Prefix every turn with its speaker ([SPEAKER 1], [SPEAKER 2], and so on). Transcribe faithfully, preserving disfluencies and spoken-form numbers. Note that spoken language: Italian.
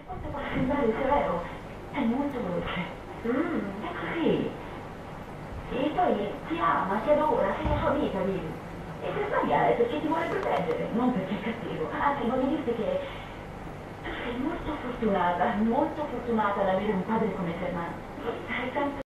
[SPEAKER 1] Questo può sembrare severo, è molto dolce. Mm, è così. E poi ti ama, ti adora, sei la sua vita, Lily. E se sbaglia è perché ti vuole proteggere, non perché è cattivo. Anzi, voglio dirti che tu sei molto fortunata, molto fortunata ad avere un padre come Fernando. Hai tanto